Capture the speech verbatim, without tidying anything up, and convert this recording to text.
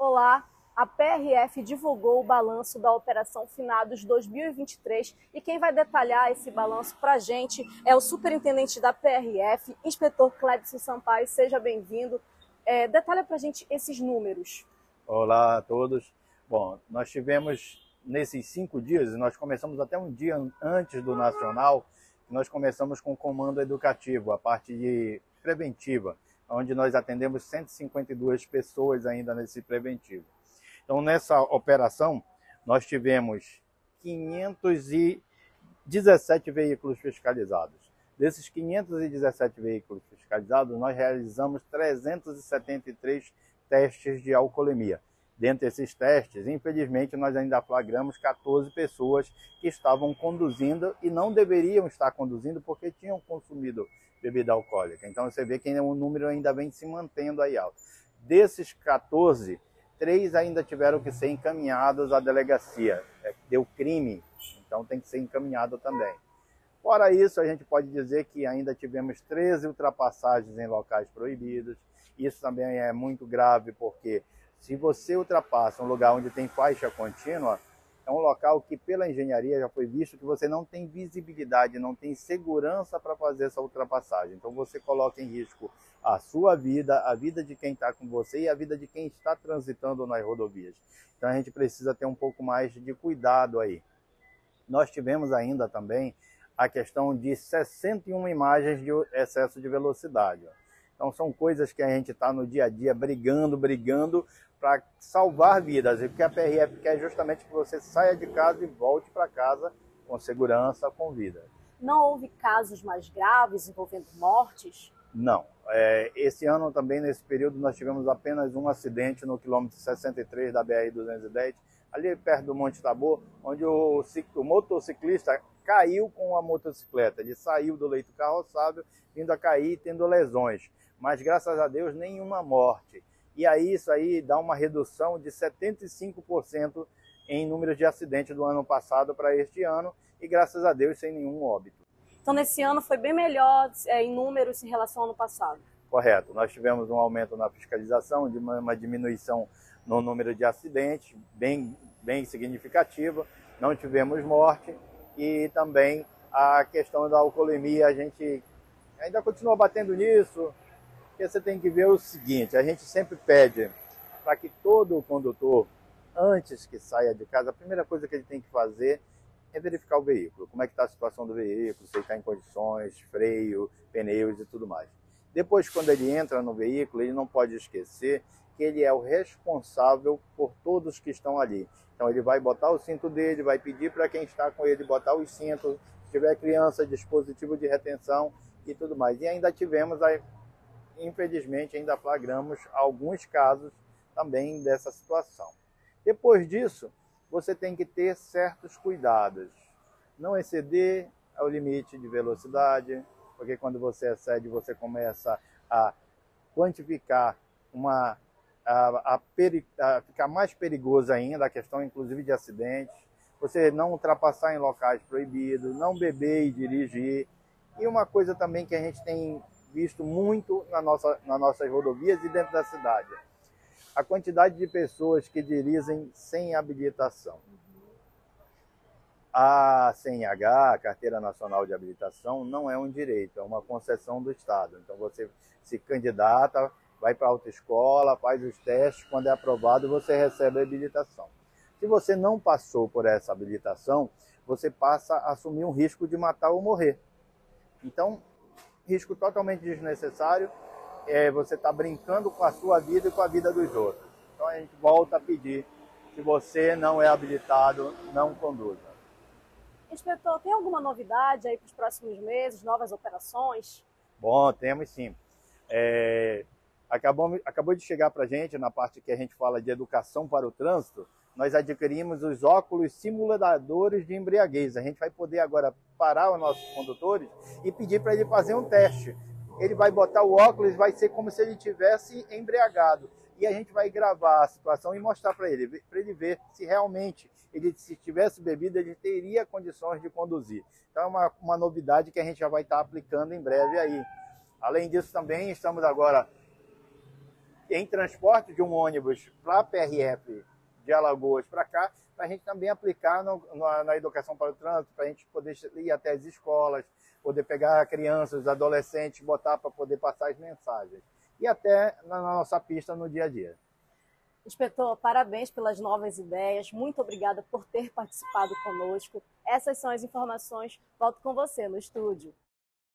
Olá, a P R F divulgou o balanço da Operação Finados dois mil e vinte e três e quem vai detalhar esse balanço para a gente é o superintendente da P R F, inspetor Clébson Sampaio. Seja bem-vindo. É, detalha para a gente esses números. Olá a todos. Bom, nós tivemos nesses cinco dias, nós começamos até um dia antes do Nacional, nós começamos com o comando educativo, a parte de preventiva, onde nós atendemos cento e cinquenta e duas pessoas ainda nesse preventivo. Então, nessa operação, nós tivemos quinhentos e dezessete veículos fiscalizados. Desses quinhentos e dezessete veículos fiscalizados, nós realizamos trezentos e setenta e três testes de alcoolemia. Dentre esses testes, infelizmente, nós ainda flagramos quatorze pessoas que estavam conduzindo e não deveriam estar conduzindo porque tinham consumido bebida alcoólica. Então, você vê que o número ainda vem se mantendo aí alto. Desses quatorze, três ainda tiveram que ser encaminhados à delegacia. É, deu crime, então tem que ser encaminhado também. Fora isso, a gente pode dizer que ainda tivemos treze ultrapassagens em locais proibidos. Isso também é muito grave porque se você ultrapassa um lugar onde tem faixa contínua, é um local que pela engenharia já foi visto que você não tem visibilidade, não tem segurança para fazer essa ultrapassagem. Então você coloca em risco a sua vida, a vida de quem está com você e a vida de quem está transitando nas rodovias. Então a gente precisa ter um pouco mais de cuidado aí. Nós tivemos ainda também a questão de sessenta e uma imagens de excesso de velocidade. Então são coisas que a gente está no dia a dia brigando, brigando para salvar vidas. E o que a P R F quer é justamente que você saia de casa e volte para casa com segurança, com vida. Não houve casos mais graves envolvendo mortes? Não. É, esse ano também, nesse período, nós tivemos apenas um acidente no quilômetro sessenta e três da B R duzentos e dez, ali perto do Monte Tabor, onde o, o motociclista caiu com a motocicleta. Ele saiu do leito carroçável, vindo a cair, tendo lesões. Mas, graças a Deus, nenhuma morte. E aí, isso aí dá uma redução de setenta e cinco por cento em número de acidentes do ano passado para este ano, e, graças a Deus, sem nenhum óbito. Então, nesse ano foi bem melhor é, em números em relação ao ano passado? Correto. Nós tivemos um aumento na fiscalização, de uma, uma diminuição no número de acidentes, bem, bem significativa. Não tivemos morte e também a questão da alcoolemia, a gente ainda continua batendo nisso. Porque você tem que ver o seguinte, a gente sempre pede para que todo condutor, antes que saia de casa, a primeira coisa que ele tem que fazer é verificar o veículo. Como é que está a situação do veículo, se ele está em condições, freio, pneus e tudo mais. Depois, quando ele entra no veículo, ele não pode esquecer que ele é o responsável por todos que estão ali. Então ele vai botar o cinto dele, vai pedir para quem está com ele botar os cintos, se tiver criança, dispositivo de retenção e tudo mais. E ainda tivemos a infelizmente, ainda flagramos alguns casos também dessa situação. Depois disso, você tem que ter certos cuidados. Não exceder o limite de velocidade, porque quando você excede, você começa a quantificar, uma, a, a, peri, a ficar mais perigoso ainda, a questão inclusive de acidentes. Você não ultrapassar em locais proibidos, não beber e dirigir. E uma coisa também que a gente tem visto muito na nossa, nas nossas rodovias e dentro da cidade. A quantidade de pessoas que dirigem sem habilitação. A C N H, a Carteira Nacional de Habilitação, não é um direito, é uma concessão do Estado. Então você se candidata, vai para a autoescola, faz os testes, quando é aprovado você recebe a habilitação. Se você não passou por essa habilitação, você passa a assumir um risco de matar ou morrer. Então, risco totalmente desnecessário, é, você está brincando com a sua vida e com a vida dos outros. Então a gente volta a pedir, se você não é habilitado, não conduza. Inspetor, tem alguma novidade aí para os próximos meses, novas operações? Bom, temos sim. É, acabou, acabou de chegar para a gente, na parte que a gente fala de educação para o trânsito, nós adquirimos os óculos simuladores de embriaguez. A gente vai poder agora parar os nossos condutores e pedir para ele fazer um teste. Ele vai botar o óculos, vai ser como se ele tivesse embriagado. E a gente vai gravar a situação e mostrar para ele, para ele ver se realmente, ele, se tivesse bebido, ele teria condições de conduzir. Então é uma, uma novidade que a gente já vai estar aplicando em breve aí. Além disso também, estamos agora em transporte de um ônibus para a P R F de Alagoas para cá, para a gente também aplicar no, na, na educação para o trânsito, para a gente poder ir até as escolas, poder pegar crianças, adolescentes, botar para poder passar as mensagens. E até na nossa pista no dia a dia. Inspetor, parabéns pelas novas ideias. Muito obrigada por ter participado conosco. Essas são as informações. Volto com você no estúdio.